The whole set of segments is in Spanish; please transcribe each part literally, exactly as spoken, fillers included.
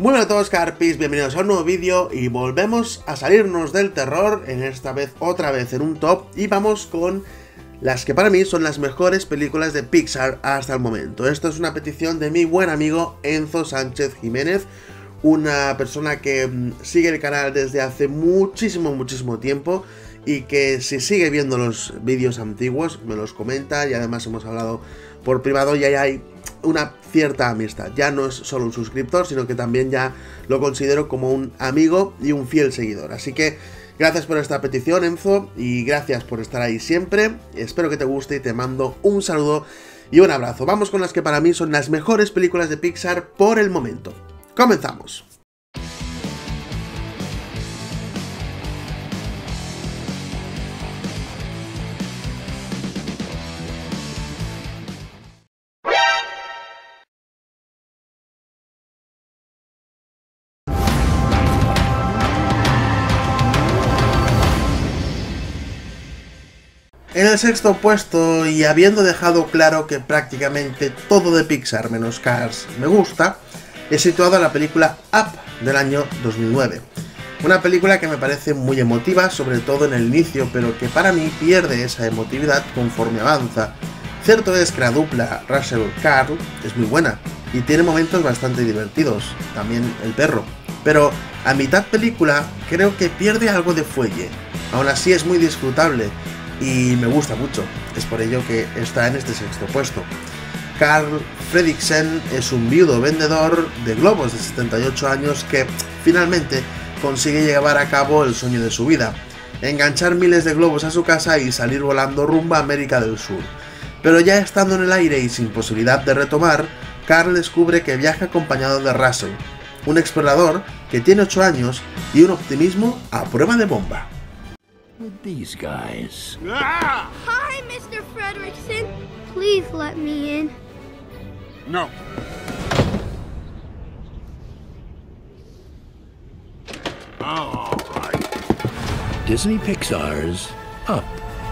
Muy buenas a todos, Carpis, bienvenidos a un nuevo vídeo y volvemos a salirnos del terror, en esta vez otra vez en un top, y vamos con las que para mí son las mejores películas de Pixar hasta el momento. Esto es una petición de mi buen amigo Enzo Sánchez Jiménez, una persona que sigue el canal desde hace muchísimo, muchísimo tiempo y que si sigue viendo los vídeos antiguos me los comenta, y además hemos hablado por privado y ahí hay una cierta amistad. Ya no es solo un suscriptor, sino que también ya lo considero como un amigo y un fiel seguidor. Así que gracias por esta petición, Enzo, y gracias por estar ahí siempre. Espero que te guste y te mando un saludo y un abrazo. Vamos con las que para mí son las mejores películas de Pixar por el momento. ¡Comenzamos! En el sexto puesto, y habiendo dejado claro que prácticamente todo de Pixar menos Cars me gusta, he situado a la película Up del año dos mil nueve. Una película que me parece muy emotiva, sobre todo en el inicio, pero que para mí pierde esa emotividad conforme avanza. Cierto es que la dupla Russell-Carl es muy buena y tiene momentos bastante divertidos, también el perro, pero a mitad película creo que pierde algo de fuelle. Aún así es muy disfrutable y me gusta mucho, es por ello que está en este sexto puesto. Carl Fredricksen es un viudo vendedor de globos de setenta y ocho años que finalmente consigue llevar a cabo el sueño de su vida: enganchar miles de globos a su casa y salir volando rumbo a América del Sur. Pero ya estando en el aire y sin posibilidad de retomar, Carl descubre que viaja acompañado de Russell, un explorador que tiene ocho años y un optimismo a prueba de bomba. These guys. Ah! Hi, Mister Fredricksen. Please let me in. No. All right. Disney Pixar's Up.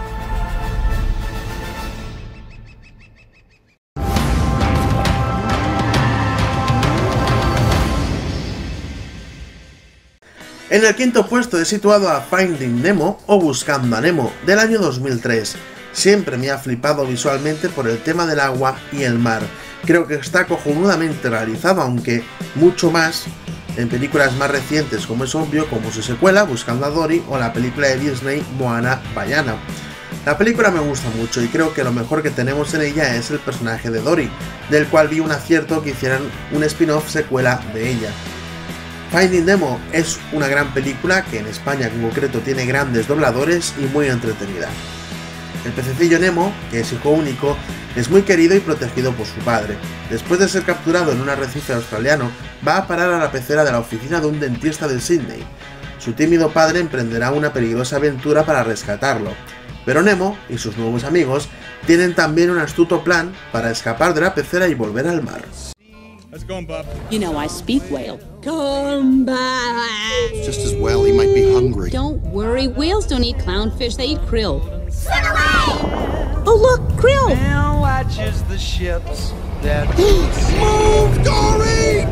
En el quinto puesto he situado a Finding Nemo o Buscando a Nemo del año dos mil tres. Siempre me ha flipado visualmente por el tema del agua y el mar. Creo que está cojonudamente realizado, aunque mucho más en películas más recientes, como es obvio, como su secuela Buscando a Dory o la película de Disney Moana Vaiana. La película me gusta mucho y creo que lo mejor que tenemos en ella es el personaje de Dory, del cual vi un acierto que hicieran un spin-off secuela de ella. Finding Nemo es una gran película que en España en concreto tiene grandes dobladores y muy entretenida. El pececillo Nemo, que es hijo único, es muy querido y protegido por su padre. Después de ser capturado en un arrecife australiano, va a parar a la pecera de la oficina de un dentista de Sydney. Su tímido padre emprenderá una peligrosa aventura para rescatarlo, pero Nemo y sus nuevos amigos tienen también un astuto plan para escapar de la pecera y volver al mar. How's it going, Bob? You know, I speak whale. Come back. Just as well, he might be hungry. Don't worry, whales don't eat clownfish, they eat krill. Sit away! Oh, look, krill! Now watches the ships that Move, Dory!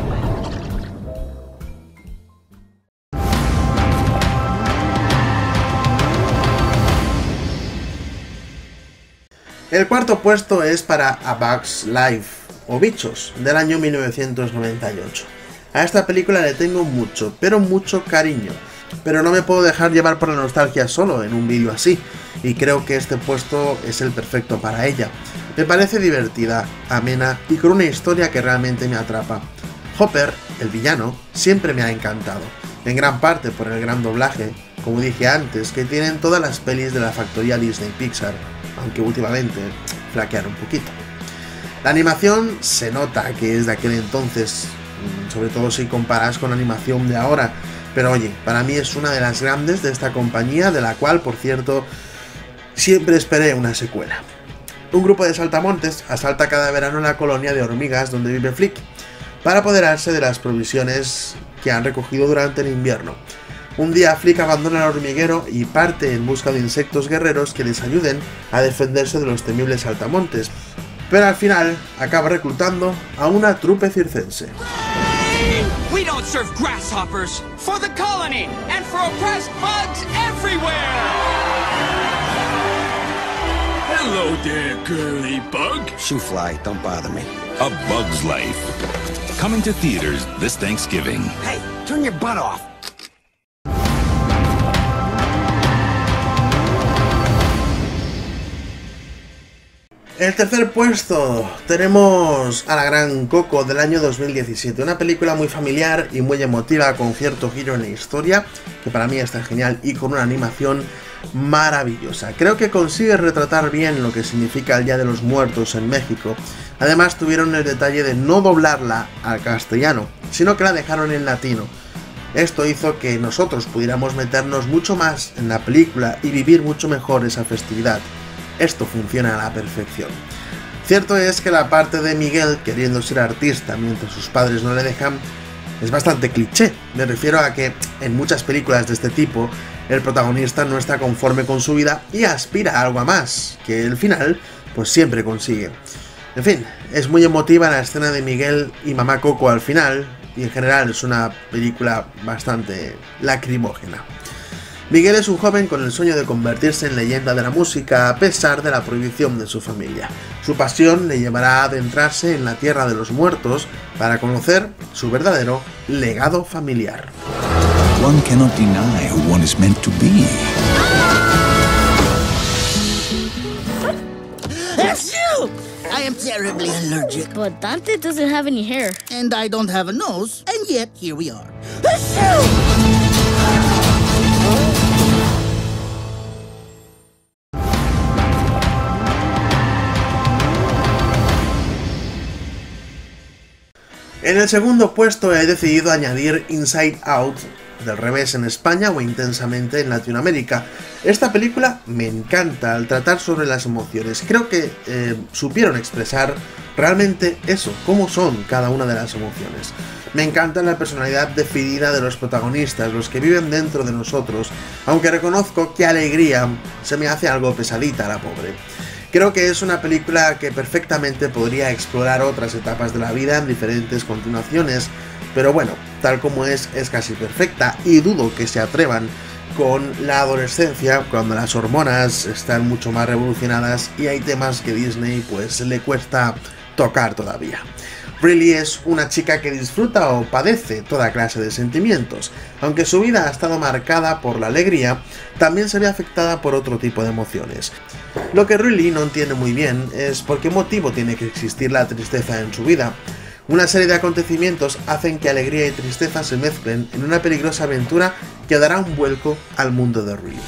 El cuarto puesto es para A Bug's Life, o Bichos, del año mil novecientos noventa y ocho. A esta película le tengo mucho, pero mucho cariño, pero no me puedo dejar llevar por la nostalgia solo en un vídeo así, y creo que este puesto es el perfecto para ella. Me parece divertida, amena y con una historia que realmente me atrapa. Hopper, el villano, siempre me ha encantado, en gran parte por el gran doblaje, como dije antes, que tienen todas las pelis de la factoría Disney Pixar, aunque últimamente flaquean un poquito. La animación se nota que es de aquel entonces, sobre todo si comparas con la animación de ahora, pero oye, para mí es una de las grandes de esta compañía, de la cual, por cierto, siempre esperé una secuela. Un grupo de saltamontes asalta cada verano la colonia de hormigas donde vive Flick, para apoderarse de las provisiones que han recogido durante el invierno. Un día Flick abandona el hormiguero y parte en busca de insectos guerreros que les ayuden a defenderse de los temibles saltamontes, pero al final acaba reclutando a una trupe circense. colony! We don't serve grasshoppers! For the colony! And for oppressed bugs everywhere! Hello there, girly bug. Shoo fly, don't bother me. A Bug's Life. Coming to theaters this Thanksgiving. Hey, turn your butt off. En el tercer puesto tenemos a la gran Coco del año dos mil diecisiete, una película muy familiar y muy emotiva con cierto giro en la historia, que para mí está genial y con una animación maravillosa. Creo que consigue retratar bien lo que significa el Día de los Muertos en México. Además tuvieron el detalle de no doblarla al castellano, sino que la dejaron en latino. Esto hizo que nosotros pudiéramos meternos mucho más en la película y vivir mucho mejor esa festividad. Esto funciona a la perfección. Cierto es que la parte de Miguel queriendo ser artista mientras sus padres no le dejan es bastante cliché. Me refiero a que en muchas películas de este tipo el protagonista no está conforme con su vida y aspira a algo más, que el final pues siempre consigue. En fin, es muy emotiva la escena de Miguel y mamá Coco al final, y en general es una película bastante lacrimógena. Miguel es un joven con el sueño de convertirse en leyenda de la música a pesar de la prohibición de su familia. Su pasión le llevará a adentrarse en la tierra de los muertos para conocer su verdadero legado familiar. One cannot deny who one is meant to be. Achoo! I am terribly allergic. But Dante doesn't have any hair. And I don't have a nose, and yet here we are. Achoo! En el segundo puesto he decidido añadir Inside Out, del revés en España o Intensamente en Latinoamérica. Esta película me encanta al tratar sobre las emociones. Creo que eh, supieron expresar realmente eso, cómo son cada una de las emociones. Me encanta la personalidad definida de los protagonistas, los que viven dentro de nosotros, aunque reconozco que Alegría se me hace algo pesadita a la pobre. Creo que es una película que perfectamente podría explorar otras etapas de la vida en diferentes continuaciones, pero bueno, tal como es, es casi perfecta y dudo que se atrevan con la adolescencia cuando las hormonas están mucho más revolucionadas y hay temas que Disney pues le cuesta tocar todavía. Riley es una chica que disfruta o padece toda clase de sentimientos. Aunque su vida ha estado marcada por la alegría, también se ve afectada por otro tipo de emociones. Lo que Riley no entiende muy bien es por qué motivo tiene que existir la tristeza en su vida. Una serie de acontecimientos hacen que alegría y tristeza se mezclen en una peligrosa aventura que dará un vuelco al mundo de Riley.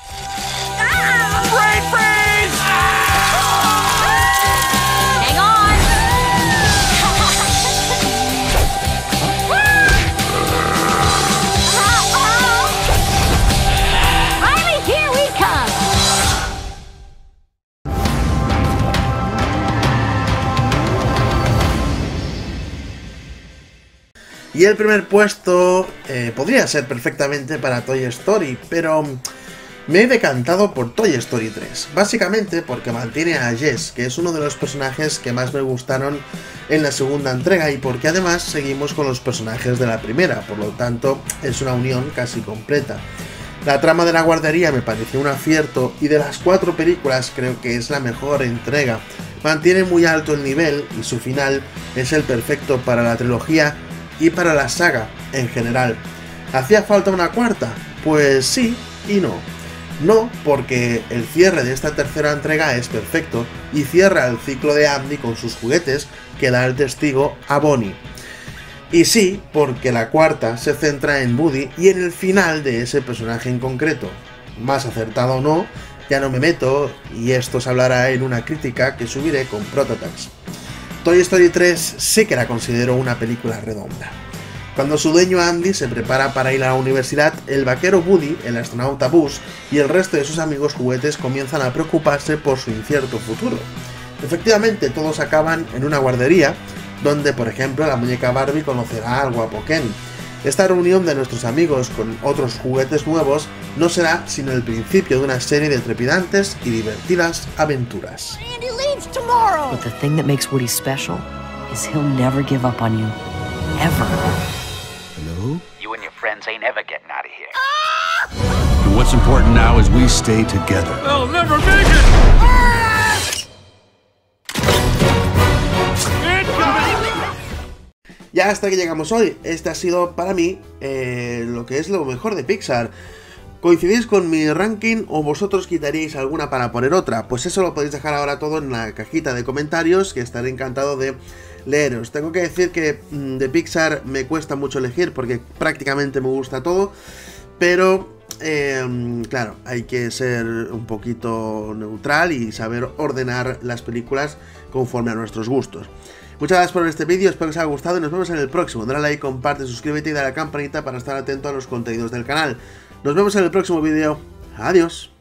Y el primer puesto eh, podría ser perfectamente para Toy Story, pero me he decantado por Toy Story tres. Básicamente porque mantiene a Jess, que es uno de los personajes que más me gustaron en la segunda entrega, y porque además seguimos con los personajes de la primera, por lo tanto es una unión casi completa. La trama de la guardería me pareció un acierto y de las cuatro películas creo que es la mejor entrega. Mantiene muy alto el nivel y su final es el perfecto para la trilogía y para la saga en general. ¿Hacía falta una cuarta? Pues sí y no. No, porque el cierre de esta tercera entrega es perfecto y cierra el ciclo de Andy con sus juguetes que da el testigo a Bonnie. Y sí, porque la cuarta se centra en Woody y en el final de ese personaje en concreto. Más acertado o no, ya no me meto, y esto se hablará en una crítica que subiré con Prototax. Toy Story tres sí que la considero una película redonda. Cuando su dueño Andy se prepara para ir a la universidad, el vaquero Woody, el astronauta Buzz y el resto de sus amigos juguetes comienzan a preocuparse por su incierto futuro. Efectivamente, todos acaban en una guardería, donde por ejemplo la muñeca Barbie conocerá al guapo Ken. Esta reunión de nuestros amigos con otros juguetes nuevos no será sino el principio de una serie de trepidantes y divertidas aventuras. But the thing that makes Woody special is he'll never give up on you. Ever. friends ain't ever getting out of here. And what's important now is we stay together. I'll never make it! Ya hasta que llegamos hoy. Este ha sido para mí eh, lo que es lo mejor de Pixar. ¿Coincidís con mi ranking o vosotros quitaríais alguna para poner otra? Pues eso lo podéis dejar ahora todo en la cajita de comentarios, que estaré encantado de leeros. Tengo que decir que mmm, de Pixar me cuesta mucho elegir porque prácticamente me gusta todo, pero eh, claro, hay que ser un poquito neutral y saber ordenar las películas conforme a nuestros gustos. Muchas gracias por ver este vídeo, espero que os haya gustado y nos vemos en el próximo. Dale like, comparte, suscríbete y dale a la campanita para estar atento a los contenidos del canal. Nos vemos en el próximo vídeo. Adiós.